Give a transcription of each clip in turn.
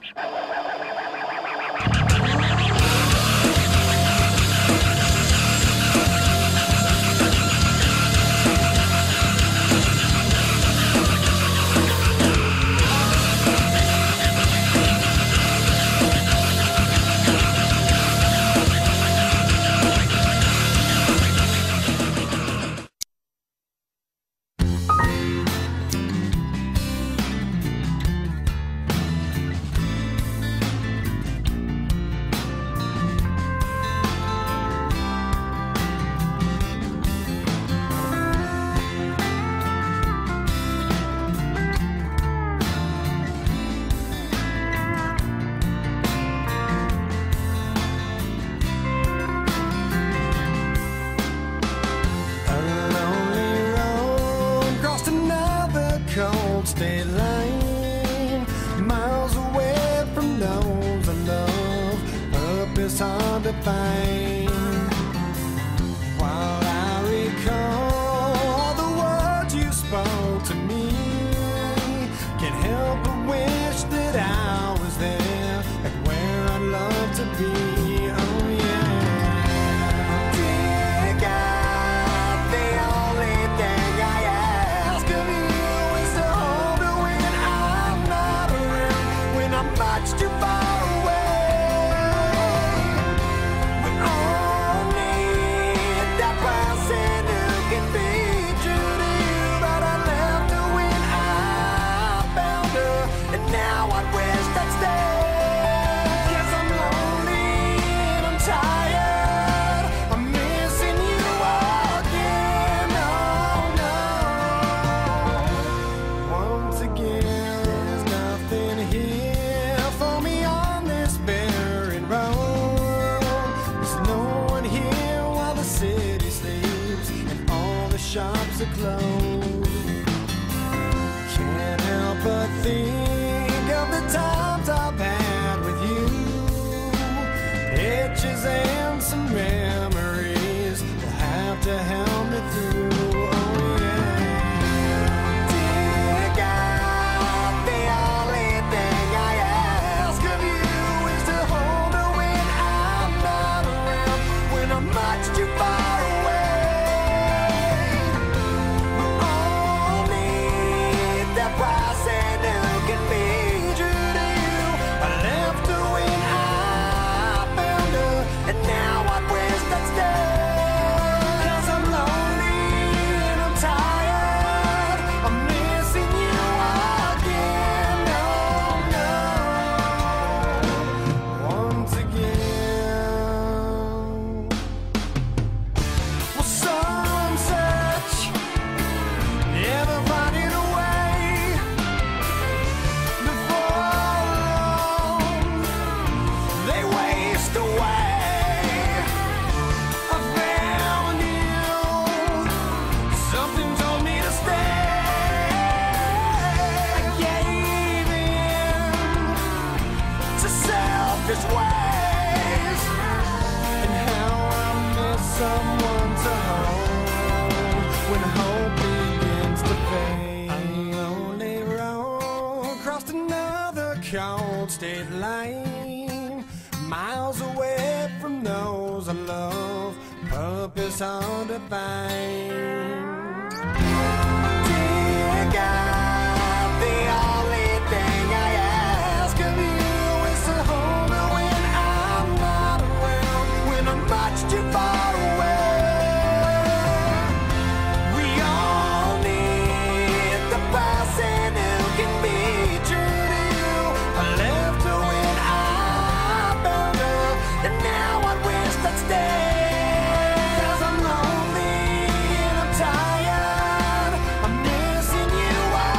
cold state line, miles away from those I love. Purpose hard to find. While I recall the words you spoke to me, can't help but wish that I was there, like where I'd love to be. Too far away. We all need that person who can be true to you. But I left her when I found her, and now I wish I'd stay. 'Cause I'm lonely and I'm tired. I'm missing you again. Oh no. Once again, there's nothing here for me on this barren road. There's no one here while the city sleeps and all the shops are closed. Can't help but think of the times I've had with you, pictures and some memories will have to help me through. Much too far away. We all need that person who can be true to you. I left her when I found her, and now I wish I'd stay. 'Cause I'm lonely and I'm tired. I'm missing you again. Oh no. Once again. Selfish ways, and how I miss someone to hold when hope begins to fade. Lonely road, crossed another cold state line, miles away from those I love. Purpose hard to find. Dear God, the only thing I ask of you is to hold her when I'm not around, when I'm much too far away. We all need the person who can be true to you. I left her when I found her, and now I wish I'd stay. 'Cause I'm lonely and I'm tired. I'm missing you.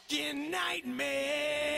fucking nightmare.